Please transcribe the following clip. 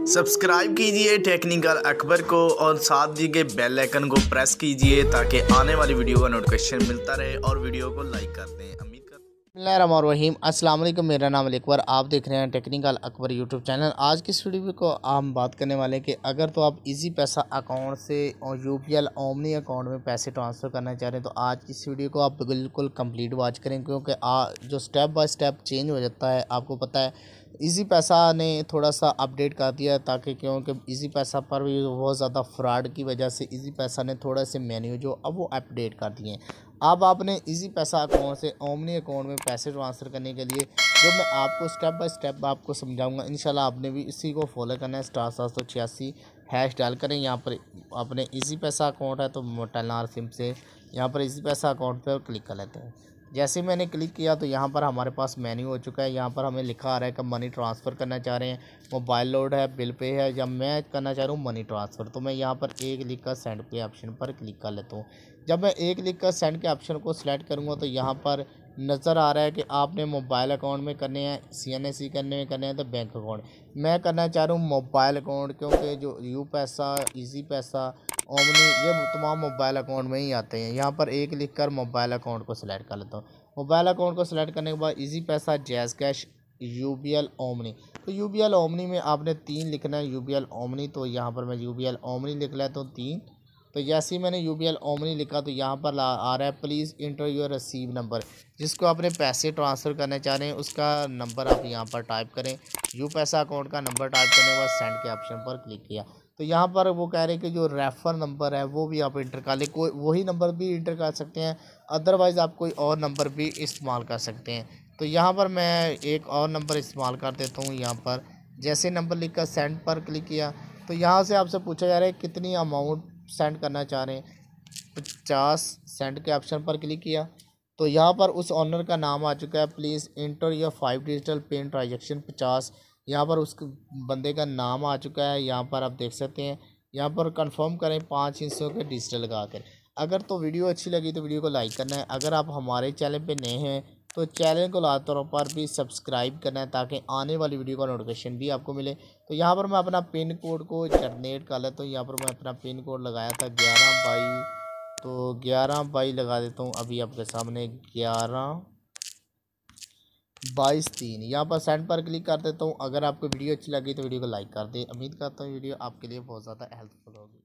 Subscribe कीजिए technical Akbar को और साथ दिए गए बेल आइकन को प्रेस कीजिए ताकि आने वाली वीडियो का नोटिफिकेशन मिलता रहे और वीडियो को लाइक कर दें। उम्मीद कर बिस्मिल्लाहिर्रहमानिर्रहीम। अस्सलाम वालेकुम। मेरा नाम अकबर, आप देख रहे हैं टेक्निकल अकबर यूट्यूब चैनल। आज की इस वीडियो को हम बात करने वाले हैं कि अगर तो आप इजी पैसा अकाउंट से और यूपीएल ओमनी अकाउंट में पैसे ट्रांसफ़र करना चाह रहे हैं तो आज की इस वीडियो को आप बिल्कुल कंप्लीट वॉच करें, क्योंकि जो स्टेप बाय स्टेप चेंज हो जाता है। आपको पता है इजी पैसा ने थोड़ा सा अपडेट कर दिया ताकि, क्योंकि इजी पैसा पर भी बहुत ज़्यादा फ्रॉड की वजह से इजी पैसा ने थोड़ा से मेन्यू जो अब वो अपडेट कर दिए हैं। अब आपने इजी पैसा अकाउंट से ओमनी अकाउंट में पैसे ट्रांसफ़र करने के लिए जो मैं आपको स्टेप बाय स्टेप आपको समझाऊंगा, इंशाल्लाह आपने भी इसी को फॉलो करना है। *786# डाल करें। यहाँ पर अपने इजी पैसा अकाउंट है तो मोटेलनार सिम से यहाँ पर इजी पैसा अकाउंट पर क्लिक कर लेते हैं। जैसे ही मैंने क्लिक किया तो यहाँ पर हमारे पास मेन्यू हो चुका है। यहाँ पर हमें लिखा आ रहा है कि मनी ट्रांसफ़र करना चाह रहे हैं, मोबाइल लोड है, बिल पे है, या मैं करना चाह रहा हूँ मनी ट्रांसफ़र। तो मैं यहाँ पर एक लिख कर सेंड पे ऑप्शन पर क्लिक कर लेता हूँ। जब मैं एक लिख कर सेंड के ऑप्शन को सिलेक्ट करूँगा तो यहाँ पर नज़र आ रहा है कि आपने मोबाइल अकाउंट में करने हैं, CNSE करने हैं तो बैंक अकाउंट। मैं करना चाह रहा हूँ मोबाइल अकाउंट, क्योंकि जो यू पैसा, इजी पैसा, ओमनी ये तमाम मोबाइल अकाउंट में ही आते हैं। यहाँ पर एक लिख कर मोबाइल अकाउंट को सिलेक्ट कर लेता हूँ। मोबाइल अकाउंट को सिलेक्ट करने के बाद Easypaisa, JazzCash, UBL Omni. तो यूबीएल ओमनी में आपने 3 लिखना है, यूबीएल ओमनी। तो यहाँ पर मैं यूबीएल ओमनी लिख लेता हूँ 3। तो जैसे ही मैंने यूबीएल ओमनी लिखा तो यहाँ पर आ रहा है please enter your receive number. जिसको आपने पैसे ट्रांसफ़र करना चाह रहे हैं उसका नंबर आप यहाँ पर टाइप करें। यू पैसा अकाउंट का नंबर टाइप करने के बाद सेंड के ऑप्शन पर क्लिक किया तो यहाँ पर वो कह रहे हैं कि जो रेफ़र नंबर है वो भी आप इंटर कर लें। कोई वही नंबर भी इंटर कर सकते हैं, अदरवाइज़ आप कोई और नंबर भी इस्तेमाल कर सकते हैं। तो यहाँ पर मैं एक और नंबर इस्तेमाल कर देता हूँ। यहाँ पर जैसे नंबर लिख कर सेंड पर क्लिक किया तो यहाँ से आपसे पूछा जा रहा है कितनी अमाउंट सेंड करना चाह रहे हैं। 50 सेंड के ऑप्शन पर क्लिक किया तो यहाँ पर उस ऑनर का नाम आ चुका है। Please enter your 5 digital PIN transaction 50। यहाँ पर उस बंदे का नाम आ चुका है। यहाँ पर आप देख सकते हैं। यहाँ पर कंफर्म करें 5 हिस्सों के डिजिटल लगा कर। अगर तो वीडियो अच्छी लगी तो वीडियो को लाइक करना है। अगर आप हमारे चैनल पे नए हैं तो चैनल को लाजमी तौर पर भी सब्सक्राइब करना है ताकि आने वाली वीडियो का नोटिफिकेशन भी आपको मिले। तो यहाँ पर मैं अपना पिन कोड को जनरेट कर लेता हूँ। यहाँ पर मैं अपना पिन कोड लगाया था 11/, तो 11/, लगा देता हूँ अभी आपके सामने 11/22/3। यहाँ पर सेंड पर क्लिक कर देता हूँ। अगर आपको वीडियो अच्छी लगी तो वीडियो को लाइक कर दें। उम्मीद करता हूँ वीडियो आपके लिए बहुत ज़्यादा हेल्पफुल होगी।